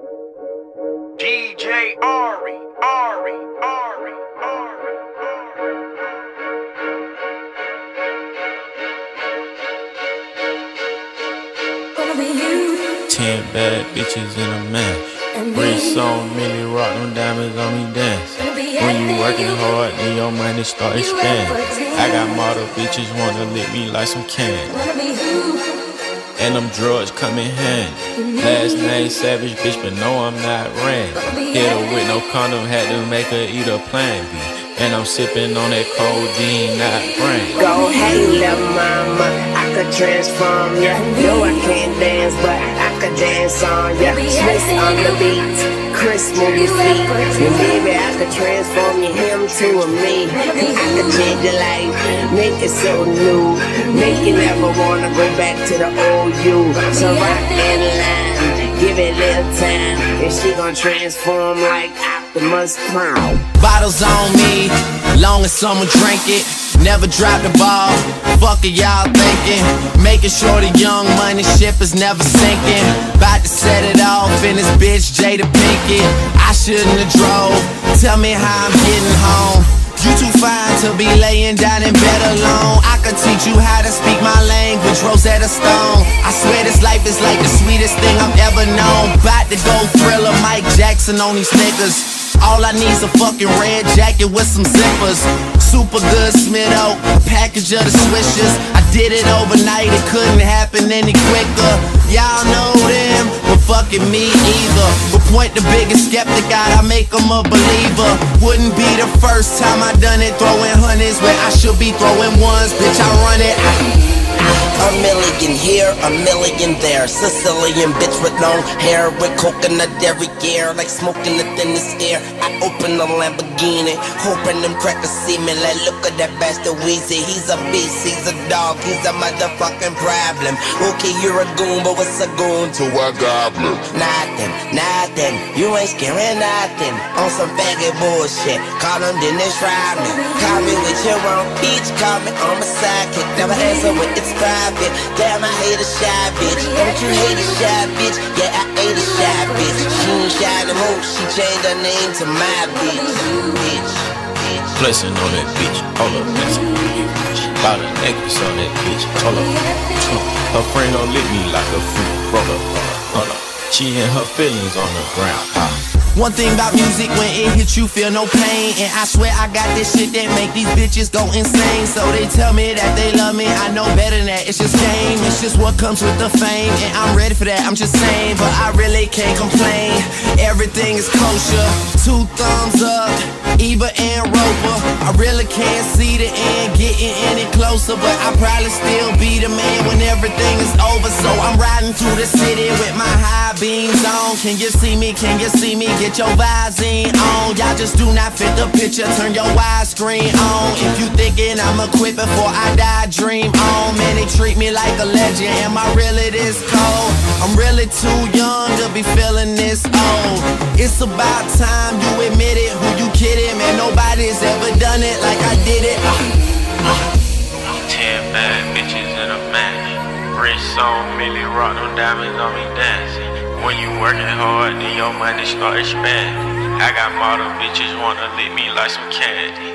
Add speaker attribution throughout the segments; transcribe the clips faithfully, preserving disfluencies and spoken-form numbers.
Speaker 1: D J Ari, Ari, Ari, Ari.
Speaker 2: Ten bad bitches in a match. Wrist on Millie, rock them diamonds on me dance. When you working hard, then your money start expanding. I got model bitches wanna lick me like some candy. And them drugs come in handy. Last name Savage, bitch, but no, I'm not Randy. Hit her with no condom, had to make her eat a Plan B. And I'm sipping on that codeine, not brain.
Speaker 3: Go, hey, little mama, I could transform ya. No, I can't dance, but I could dance on ya. Swiss on the beat, Chris move your feet. And baby, I could transform you, him to a me. I could change your life, make it so new. Make you never wanna go back to the old you. So rock in line, give it a little time. And she gon' transform like Optimus Prime.
Speaker 4: Bottles on me, long as someone drink it. Never drop the ball, fuck it y'all thinking. Making sure the young money ship is never sinking. About to set it off in this bitch Jada Pinkett. I shouldn't have drove, tell me how I'm getting home. You too fine to be laying down in bed alone. I could teach you how to speak my language, Rosetta Stone. I swear this life is like the sweetest thing I've ever known. About to go Thriller, Mike Jackson on these niggas. All I need's a fucking red jacket with some zippers. Super good Smith-O, a package of the swishers. I did it overnight, it couldn't happen any quicker. Y'all know them, but fucking me either. But point the biggest skeptic out, I make them a believer. Wouldn't be the first time I done it, throwing hundreds where I should be throwing ones. Bitch, I run it. I
Speaker 5: A million here, a million there. Sicilian bitch with long hair, with coconut dairy gear, like smoking the thinnest air. I open the Lamborghini, hoping them crackers see me. Like, look at that bastard Weezy. He's a beast, he's a dog, he's a motherfucking problem. Okay, you're a goon, but what's a goon to a goblin? Nothing, nothing, you ain't scaring nothing. On some faggot bullshit, call them Dennis Rodman. Call me with your own peach, call me on my sidekick. Never answer with it's private. Damn, I hate a shy bitch. Don't you hate a shy bitch? Yeah, I hate a shy bitch. She ain't shy no more, she changed her name to my bitch. Bitch, bitch.
Speaker 2: Flexing on that bitch, hold up, flexing on that bitch. About a necklace on that bitch, hold up. Her friend gon' lick me like a freak, roll up, hold up. She and her feelings on the ground, ah.
Speaker 4: One thing about music, when it hits you feel no pain. And I swear I got this shit that make these bitches go insane. So they tell me that they love me, I know better than that. It's just game, it's just what comes with the fame. And I'm ready for that, I'm just saying, but I really can't complain. Everything is kosher, two thumbs up, Eva and Roper. I really can't see the end getting any closer, but I'll probably still be the man when everything is over. So I'm riding through the city with my high beams on. Can you see me, can you see me? Get your Visine on. Y'all just do not fit the picture, turn your widescreen on. If you thinking I'ma quit before I die, dream on. Man, they treat me like a legend, am I really this cold? I'm really too young to be feeling this old. It's about time you admit it, who you kidding? Man, nobody's ever done it like I did it. uh, uh.
Speaker 2: Ten bad bitches in a match. Wrist on Millie, rock them diamonds on me dancing. When you working hard, then your money start expanding. I got model bitches wanna lick me like some candy.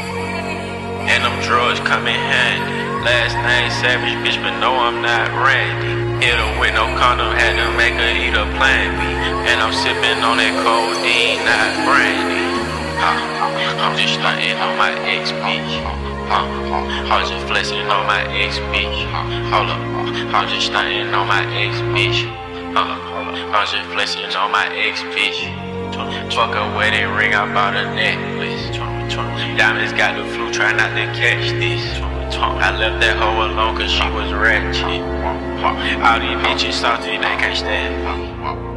Speaker 2: And them drugs come in handy. Last name Savage, bitch, but no, I'm not Randy. Hit her with no condom, had to make her eat a Plan B. And I'm sipping on that codeine, not brandy. Uh, I'm just stunting on my ex bitch. Uh, I'm just flexing on my ex bitch. Hold up, I'm just stunting on my ex bitch. Uh, I'm just flexing on my ex bitch. Fuck a wedding ring, I bought a necklace. Diamonds got the flu, try not to catch this. I left that hoe alone cause she was ratchet. All these bitches salty, they can't stand me.